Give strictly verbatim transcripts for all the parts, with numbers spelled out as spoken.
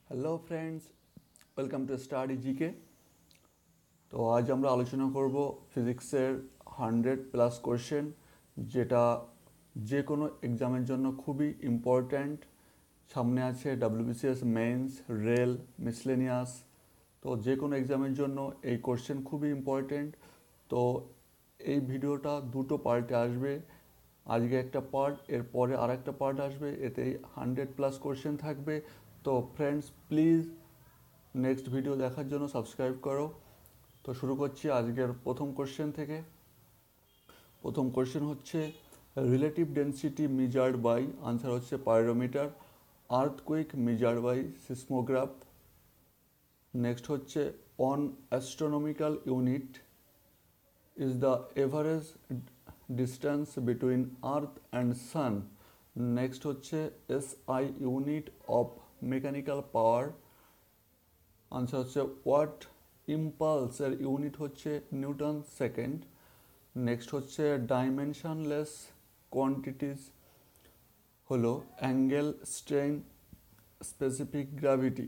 Hello friends, welcome to study GK. তো আজ আমরা আলোচনা করব ফিজিক্সের হান্ড্রেড প্লাস কোয়েশ্চেন, যেটা যে কোনো এক্সামের জন্য খুবই ইম্পর্ট্যান্ট। সামনে আছে ডাব্লিউবিসিএস মেন্স, রেল, মিসলেনিয়াস। তো যে কোনো এক্সামের জন্য এই কোয়েশ্চেন খুবই ইম্পর্ট্যান্ট। তো এই ভিডিওটা দুটো পার্টে আসবে। আজকে একটা পার্ট, এরপরে আর একটা পার্ট আসবে, এতে হান্ড্রেড প্লাস কোয়েশ্চেন থাকবে। তো ফ্রেন্ডস, প্লিজ নেক্সট ভিডিও দেখার জন্য সাবস্ক্রাইব করো। তো শুরু করছি আজকের প্রথম কোশ্চেন থেকে। প্রথম কোশ্চেন হচ্ছে relative density measured by, answer হচ্ছে pyrometer. Earthquake measured by seismograph. Next হচ্ছে an astronomical unit is the average distance between earth and sun. Next হচ্ছে SI unit of mechanical power. Answer হচ্ছে watt ইম্পালসের unit হচ্ছে newton second. Next হচ্ছে dimensionless quantities হলো angle, strain, specific gravity.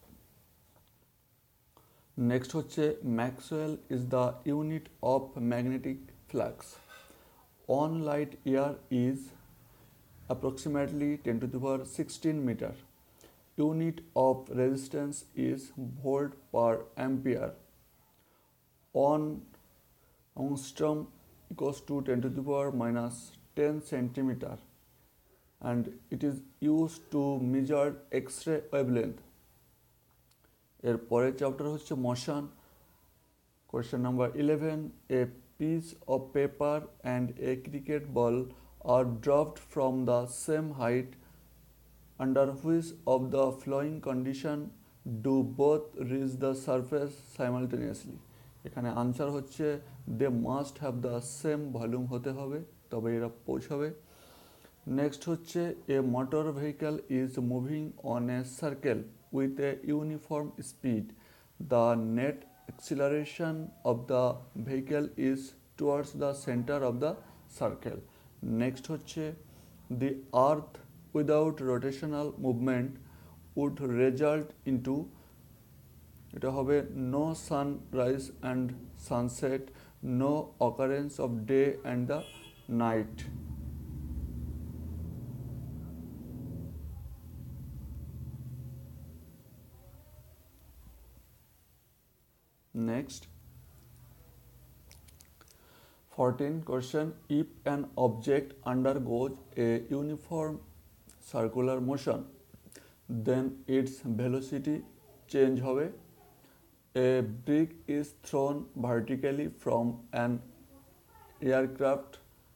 Next হচ্ছে maxwell is the unit of magnetic flux. One light year is approximately ten to the power sixteen meter. Unit of resistance is volt per ampere. One angstrom equals to ten to the power minus ten centimeter, and it is used to measure X-ray wavelength. এর পরের chapter হচ্ছে motion. Question number eleven, a piece of paper and a cricket ball are dropped from the same height, under which of the following condition do both reach the surface simultaneously? এখানে answer হচ্ছে they must have the same volume হতে হবে, তবে এরা পৌঁছাবে। Next হচ্ছে a motor vehicle is moving on a circle with a uniform speed, the net acceleration of the vehicle is towards the center of the circle. Next হচ্ছে the earth without rotational movement would result into, এটা হবে no sunrise and sunset, no occurrence of day and the night. Next, fourteen question, if an object undergoes a uniform circular motion, then its velocity change হবে. A brick is thrown vertically from an aircraft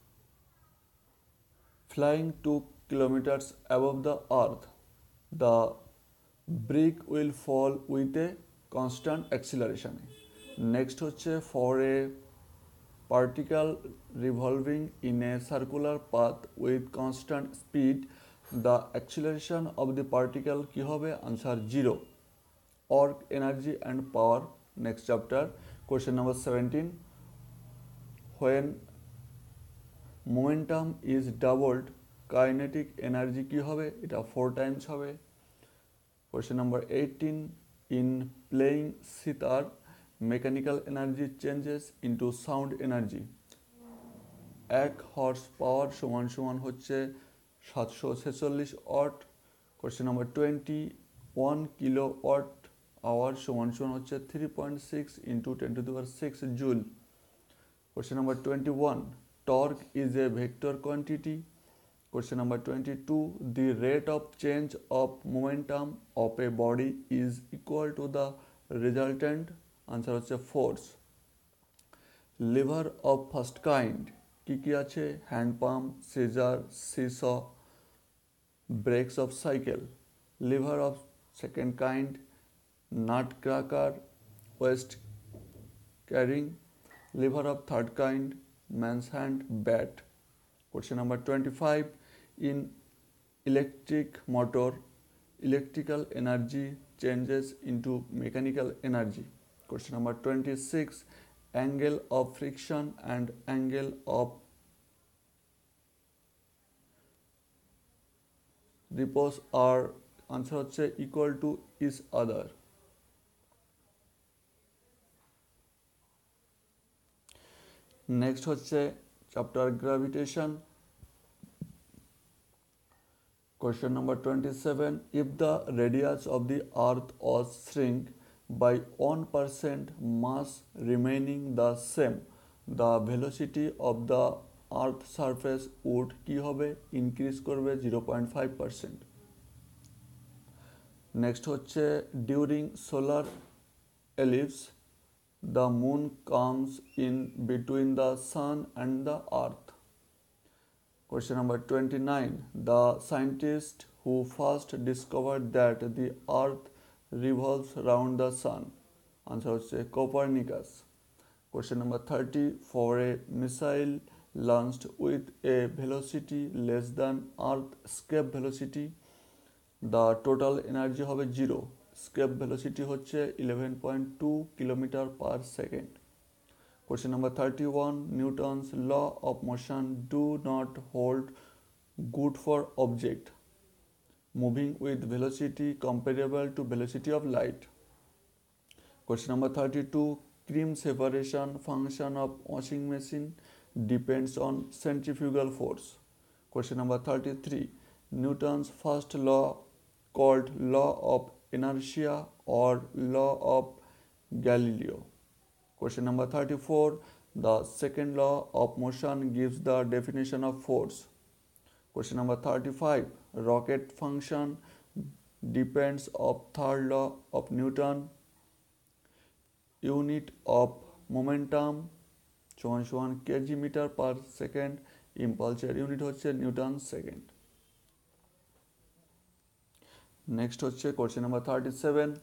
flying two kilometers above the earth. The brick will fall with a constant acceleration. Next হচ্ছে for a particle revolving in a circular path with constant speed, the acceleration of the particle কি হবে? Answer zero. Work, energy and power. Next chapter. Question number seventeen. When momentum is doubled, kinetic energy কি হবে? এটা four times হবে. Question number eighteen. In playing sitar, mechanical energy changes into sound energy. এক horse power সমান সমান হচ্ছে সাতশো ছেচল্লিশ watt. Question number twenty, one kilowatt hour সমান সমান হচ্ছে three point six into ten to the power six joule. Question number twenty one, torque is a vector quantity. Question number twenty-two, the rate of change of momentum of a body is equal to the resultant, answer হচ্ছে force. Lever of first kind কি কি আছে? Hand pump, scissor, seesaw, brakes of cycle. Lever of second kind, nutcracker, waist carrying. Lever of third kind, man's hand, bat. Question number twenty-five, in electric motor, electrical energy changes into mechanical energy. Question number twenty-six, angle of friction and angle of repose are, answer होच्छे equal to each other. Next होच्छे chapter gravitation. Question number twenty-seven. If the radius of the earth was shrink by one percent, mass remaining the same, the velocity of the earth surface would কি হবে? increase করবে zero point five percent। next হচ্ছে during solar eclipse the moon comes in between the sun and the earth। Question number twenty-nine. The scientist who first discovered that the earth revolves around the sun, answer होच्छे Copernicus। Question number thirty. For a missile launched with a velocity less than earth escape velocity, the total energy होबे zero। escape velocity होच्छे eleven point two kilometer per second। Question number thirty-one. Newton's law of motion do not hold good for object moving with velocity comparable to velocity of light। Question number thirty-two. Cream separation function of washing machine depends on centrifugal force। Question number thirty-three. Newton's first law called law of inertia or law of Galileo। Question number thirty-four. The second law of motion gives the definition of force। Question number thirty-five. Rocket function depends on third law of Newton। Unit of momentum সমান সমান kg meter per second। Impulse unit হচ্ছে Newton second। Next হচ্ছে question number thirty-seven.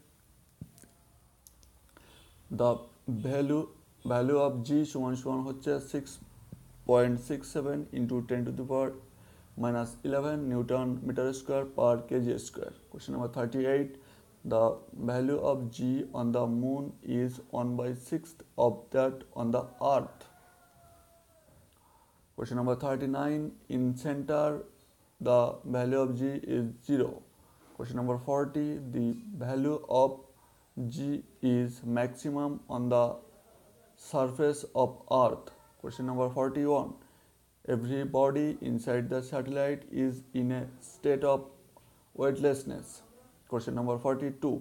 The value value of g সমান সমান হচ্ছে six point six seven into ten to the power minus eleven Newton meter square per kg square। Question number thirty-eight. The value of g on the moon is one by sixth of that on the earth। Question number thirty-nine. In center the value of g is zero। Question number forty. The value of g is maximum on the surface of earth। Question number forty-one. Every body inside the satellite is in a state of weightlessness। Question number forty-two.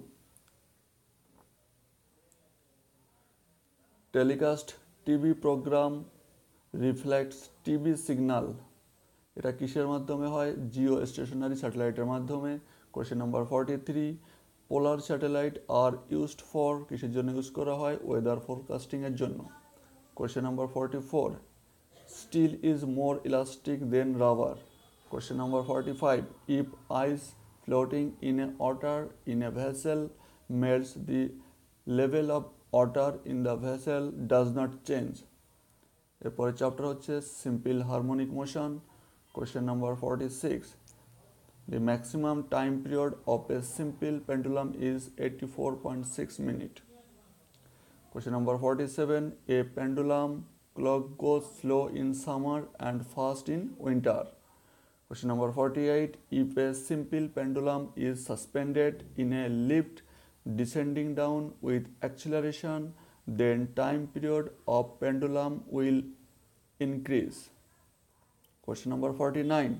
Telecast T V program reflects T V signal এটা কিসের মাধ্যমে হয়? Jio stationery স্যাটেলাইটের মাধ্যমে। Question number forty three. Polar satellite are used for কিসের জন্য use করা হয়? ওয়েদার ফোরকাস্টিংয়ের জন্য। Question number forty four. Steel is more elastic than rubber. Question number forty five. If ice floating in a water in a vessel melts the level of water in the vessel does not change. এরপরে chapter হচ্ছে simple harmonic motion. Question number forty-six. The maximum time period of a simple pendulum is eighty-four point six minutes। Question number forty-seven. A pendulum clock goes slow in summer and fast in winter। Question number forty-eight. If a simple pendulum is suspended in a lift descending down with acceleration, then time period of pendulum will increase। Question number forty-nine.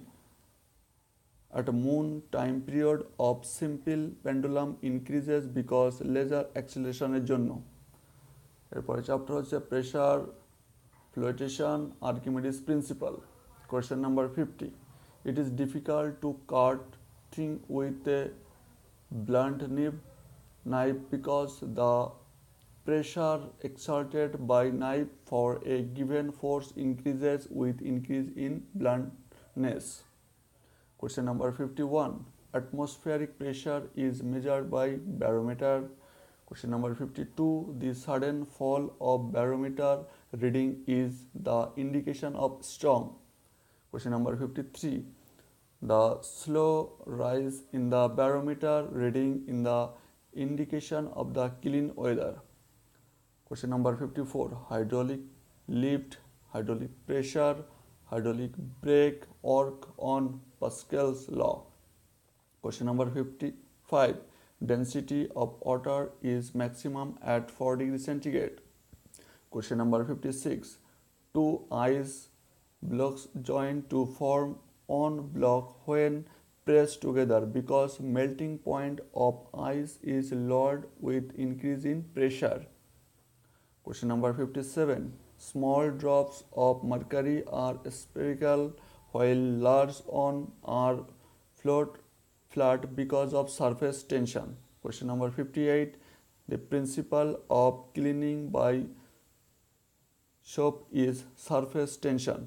At moon, time period of simple pendulum increases because laser acceleration এর জন্য। এরপরে chapter হচ্ছে pressure flotation Archimedes principle. Question number fifty. It is difficult to cut thing with a blunt nib knife because the pressure exerted by knife for a given force increases with increase in bluntness। Question number fifty-one. Atmospheric pressure is measured by barometer। Question number fifty-two. The sudden fall of barometer reading is the indication of storm। Question number fifty-three. The slow rise in the barometer reading in the indication of the clean weather। Question number fifty-four. Hydraulic lift, hydraulic pressure, hydraulic brake work on Pascal's law। Question number fifty five. Density of water is maximum at four degrees centigrade. Question number fifty-six. Two ice blocks join to form one block when pressed together because melting point of ice is lowered with increase in pressure. Question number fifty-seven. Small drops of mercury are spherical while large ones are float flat because of surface tension. Question number fifty-eight. The principle of cleaning by soap is surface tension.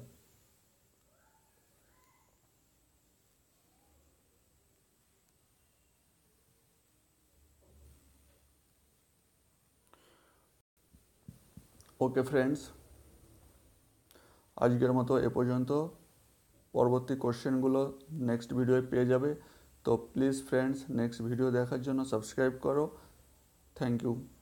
Okay friends, আজকের মতো এ পর্যন্ত। পরবর্তী কোশ্চেনগুলো next ভিডিওয়ে পেয়ে যাবে। তো please friends, next video দেখার জন্য সাবস্ক্রাইব করো। Thank you.